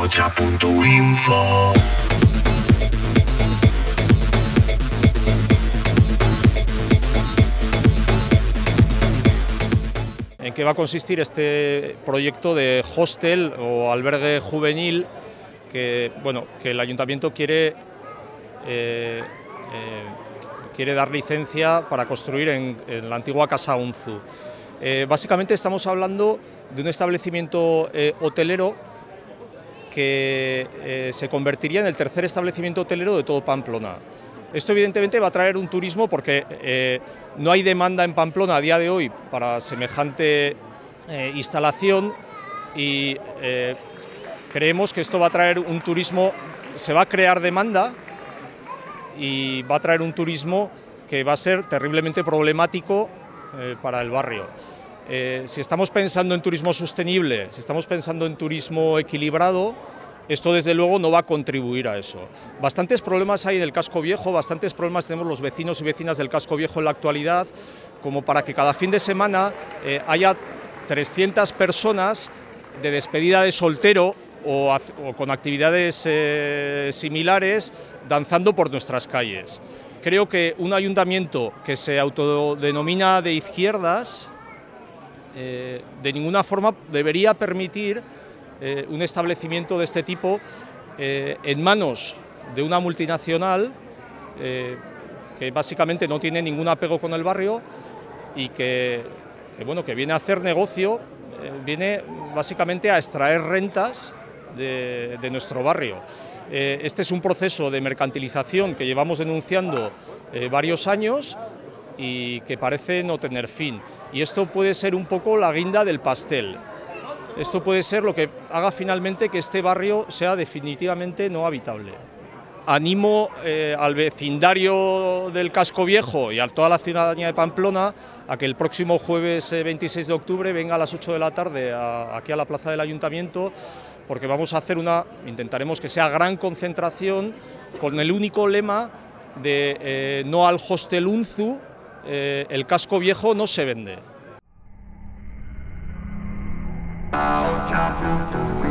Ahocha.info. ¿En qué va a consistir este proyecto de hostel o albergue juvenil que el Ayuntamiento quiere dar licencia para construir en la antigua Casa Unzu? Básicamente estamos hablando de un establecimiento hotelero que se convertiría en el tercer establecimiento hotelero de todo Pamplona. Esto evidentemente va a traer un turismo porque no hay demanda en Pamplona a día de hoy para semejante instalación y creemos que esto va a traer un turismo, se va a crear demanda y va a traer un turismo que va a ser terriblemente problemático para el barrio. Si estamos pensando en turismo sostenible, si estamos pensando en turismo equilibrado, esto desde luego no va a contribuir a eso. Bastantes problemas hay en el casco viejo, bastantes problemas tenemos los vecinos y vecinas del casco viejo en la actualidad, como para que cada fin de semana haya 300 personas de despedida de soltero o con actividades similares danzando por nuestras calles. Creo que un ayuntamiento que se autodenomina de izquierdas de ninguna forma debería permitir un establecimiento de este tipo en manos de una multinacional que básicamente no tiene ningún apego con el barrio y que viene a hacer negocio, viene básicamente a extraer rentas de nuestro barrio. Este es un proceso de mercantilización que llevamos denunciando varios años y que parece no tener fin. Y esto puede ser un poco la guinda del pastel. Esto puede ser lo que haga finalmente que este barrio sea definitivamente no habitable. Animo al vecindario del casco viejo y a toda la ciudadanía de Pamplona a que el próximo jueves 26 de octubre venga a las 8 de la tarde aquí a la plaza del Ayuntamiento, porque vamos a hacer intentaremos que sea gran concentración con el único lema de no al hostel Unzu, el casco viejo no se vende. Ahocha.info.